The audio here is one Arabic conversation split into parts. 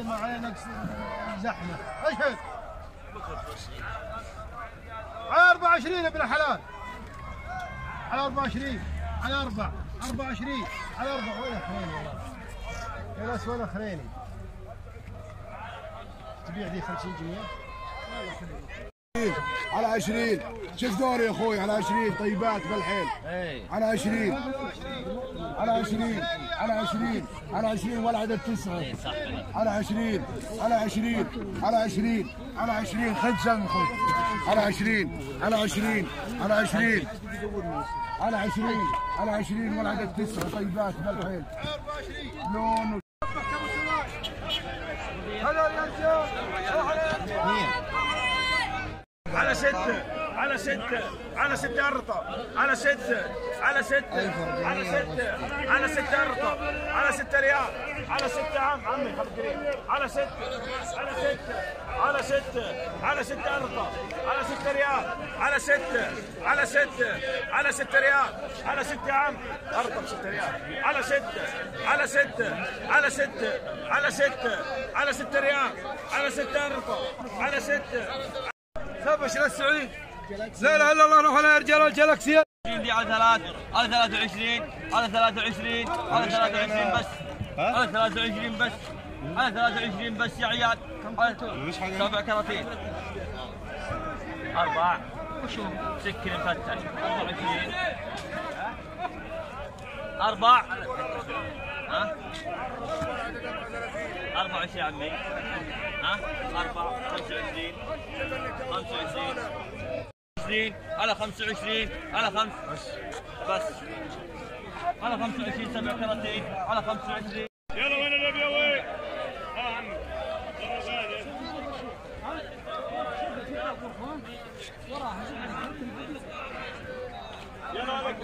ما علينا زحمه. اشهد على 24 يا ابن الحلال، على 24 على 4 24 على 4. وين خليني والله يا ناس، وين خليني؟ تبيع دي 50 جنيه على 20. شوف دوري يا اخوي على 20 طيبات بالحيل. على 20 على 20 على 20 على 20 والعدد 9 على 20 على 20 على 20 على 20 خذ سم اخوي على 20 على 20 على 20 على 20 على 20 والعدد 9 طيبات بالحيل. لون هلا يا رجال على 6 على 6 على 6 أرطة على 6 على 6 على 6 على 6 أرطة على 6 ريال على 6 عمي خليك قريب على 6 على 6 على 6 على 6 أرطة على 6 ريال على 6 على 6 على 6 ريال على 6 عم أرطة ب 6 ريال على 6 على 6 على 6 على 6 على 6 ريال على 6 أرطة على 6 ثبش للسعودي. لا اله الا الله. روح يا رجال الجلاكسي دي على 3 على 23 على 23 على 23 بس على 23 بس على 23 بس يا عيال. 7 كراتين 4 وشو سكر مفتح 24 4 ها 24 عمي ها 4 25 25 20 على 25 على 5 بس على 25 7 كراتين على 25. يلا وين النبي يا وين؟ عمي يلا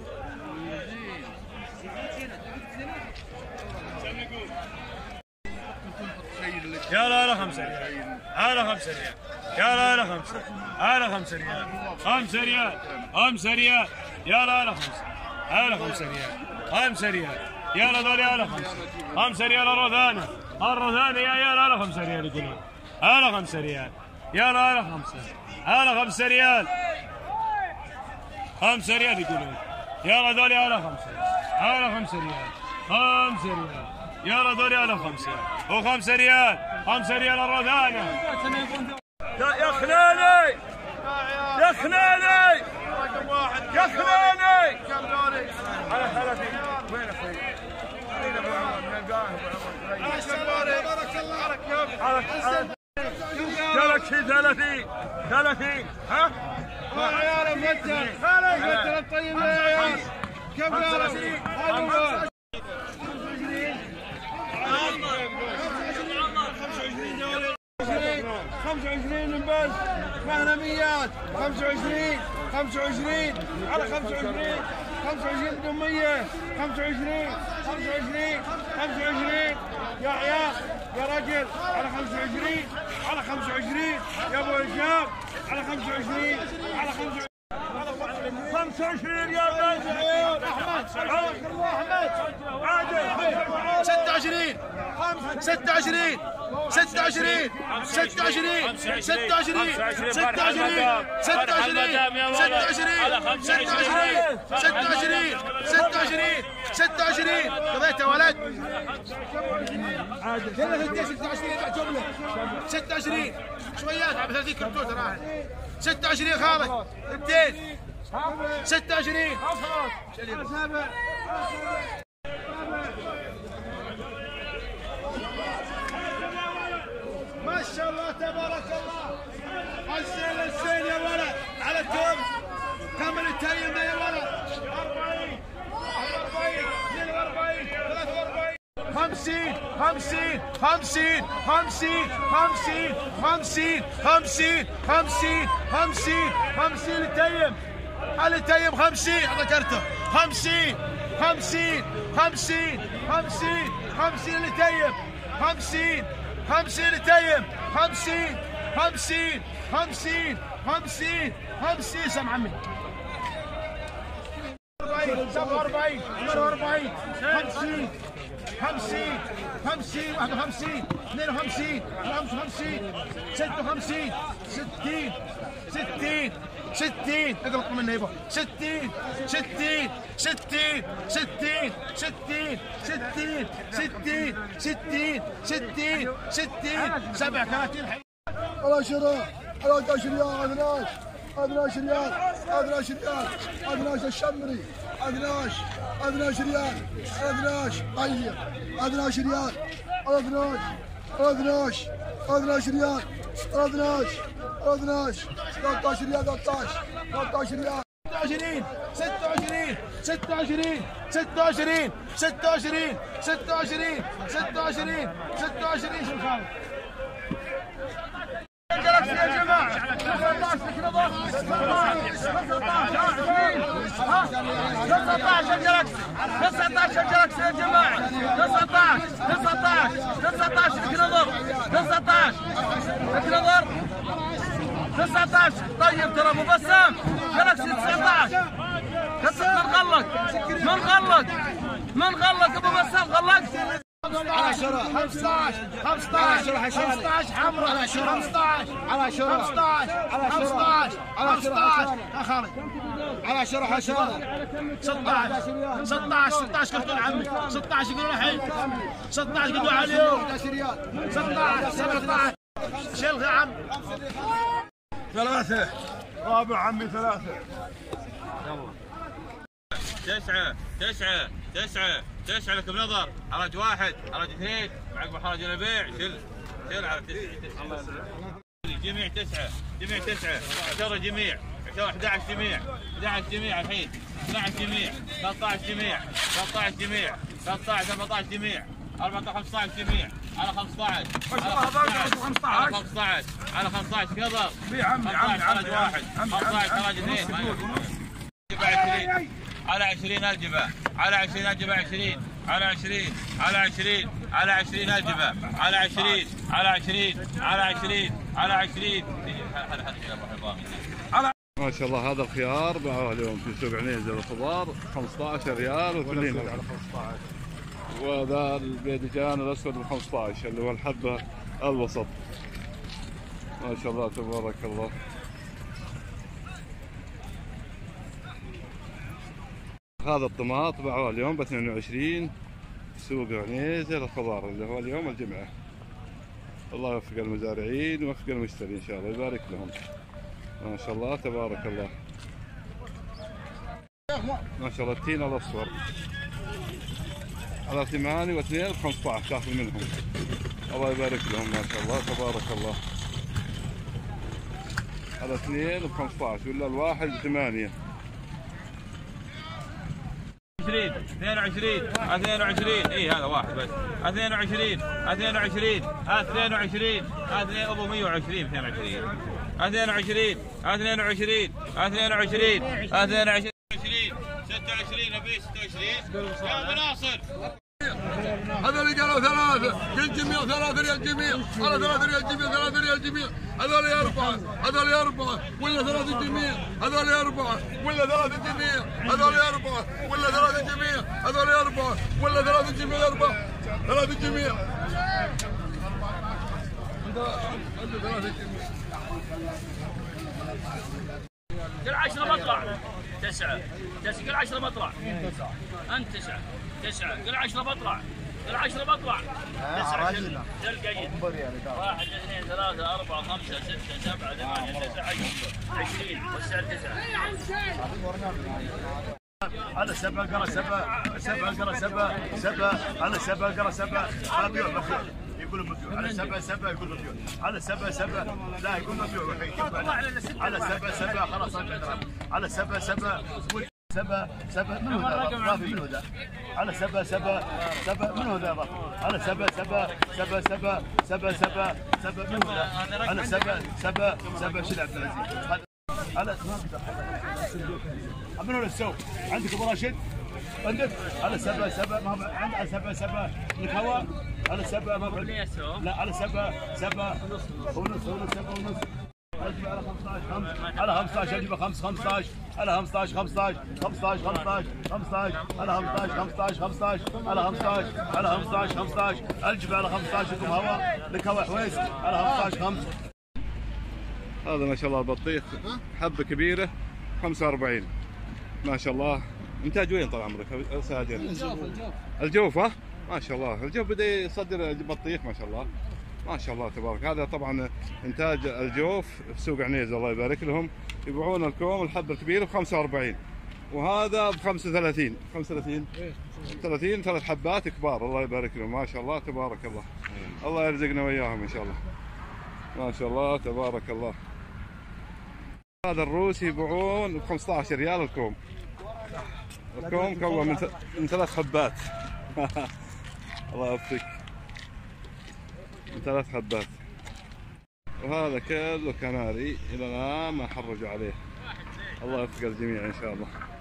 يلا على 5 ريال على 5 ريال يلا على 5 على 5 ريال 5 ريال 5 ريال يلا على 5 على 5 ريال 5 ريال يلا ذولي على 5 5 ريال الرذانة الرذانة يا عيال على 5 ريال يقولون على 5 ريال يلا على 5 على 5 ريال 5 ريال يقولون يلا ذولي على 5 على 5 ريال 5 ريال يلا ذولي على 5 و5 ريال 5 ريال الرذانة. يا خلاني يا خلاني يا خلاني على 30. وين اخوي؟ بارك الله جالك شي 30 30 ها؟ يا عيال مفتح خالي الطيب يا عيال كم قالوا؟ 25 بس مهنميات 25 25 على 25 25 بدون 100 25 25 25 يا عيال يا رجل على 25 على 25 يا ابو هشام على 25 على 25 25 يا رجل احمد احمد عادل 26 26 26 26 26 26 26 26 26 قضيته ولد 26 شويات على 30 كمبيوتر راح 26 خالد 200 26 ما شاء الله تبارك الله. الزين الزين يا ولد على التوم كمل التايم يا ولد 40 41 42 43 50 50 50 50 50 50 50 50 50 50 التايم على التايم 50 ذكرته 50 50 50 50 50 التايم 50 50 التايم 50 50 50 50 50 سمع عمي 40 47 48 50 50 51 52 53 56 60 60 اقرب منه يبا 60 60 60 60 60 60 60 60 60 60 37 على 10 على 11 ريال 12 ريال 12 ريال 12 الشمري 12 ريال 12 طيب 12 ريال 12 ريال 12 13 ريال 13 ريال 26 26 26 26 26 26 26 شو خالد جلس يا جماعه 19 كيلو 19 جلس يا جماعه 19 كيلو 19 طيب ترى ابو بسام جالكسي 19 من غلق ابو بسام غلق على 15 حمراء على 15 على 15 على 15 على 15 يا خالد على 16 قلت عمي 16 يقولون الحين 16 قلتوا على اليوم 16 17 شلغ يا عم 3 رابع عمي 3 9 لكم نظر حرج 1 حرج 2 عقب حرج البيع شل على 9 جميع 9 10 جميع 11 جميع الحين 12 جميع 13 جميع 13 14 جميع 14 15 جميع على 15 على 15 كبر في عمي حرج 1 15 حرج 2 على 20 الجبه على 20 الجبه 20 على 20 على 20 على 20 الجبه على 20 على 20 على 20 على 20 ما شاء الله. هذا الخيار باعوه اليوم في سوق عنيزه الخضار 15 ريال و2 على 15. وذا البيدجان الاسود ب 15 اللي هو الحبه الوسط. ما شاء الله تبارك الله. هذا الطماط باعوه اليوم ب 22 سوق عنيزه للخضار اللي هو اليوم الجمعه. الله يوفق المزارعين ويوفق المشتري ان شاء الله ويبارك لهم. ما شاء الله تبارك الله. ما شاء الله التين الاصفر على 8 و2 ب 15 تاخذ منهم. الله يبارك لهم ما شاء الله تبارك الله. على 2 ب 15 ولا الواحد ب 8. 22 اي هذا واحد بس 22 هذا ابو 120 22 26 ابي 26 يا مناصر. هذول قالوا 3 للجميع 3 ريال جميع على 3 ريال جميع 3 ريال جميع. هذول 4 ولا 3 جميع هذول 4 ولا 3 جميع هذول 4 ولا 3 جميع هذول 4 ولا 3 جميع 4 3 جميع. كل 10 مطلع 9 كل 10 مطلع انت 9 كل 10 مطلع 9 جل قيد 1 2 3 4 5 6 7 8 9 20 والسعر 9 على 7 قرا 7 قرا 7 على 7 قرا 7 مبيوع يقول مبيوع على 7 يقول مبيوع على 7 لا يقول مبيوع على 7 خلاص على 7 من هو ذا رافي من هو ذا على 7 من هو ذا على 7 من هو ذا على 7 شيل عبد العزيز على من هو السوق عندك ابو راشد عندك على 7 ما عند على 7 الهواء على 7 ما لا على 7 ونص 7 ونص على 15 اجيبه 15 على 15 15 15 15 15 على 15 15 15 على 15 على 15 15 الجب على 15 لكم هواء لك هواء حويس على 15 5. هذا ما شاء الله البطيخ حبه كبيره 45 ما شاء الله. انتاج وين طال عمرك ساجر؟ الجوف ها ما شاء الله. الجوف بدا يصدر بطيخ ما شاء الله ما شاء الله تبارك. هذا طبعا انتاج الجوف في سوق عنيز الله يبارك لهم. يبيعون الكوم الحبه الكبيره ب 45 وهذا ب 35 35 30 ثلاث حبات كبار الله يبارك لهم ما شاء الله تبارك الله. الله يرزقنا وياهم ان شاء الله ما شاء الله تبارك الله. هذا الروس يبيعون ب 15 ريال الكوم. الكوم كون من ثلاث حبات الله يوفقك من ثلاث حبات. وهذا كله كناري الى الان ما حرجوا عليه. الله يوفق الجميع ان شاء الله.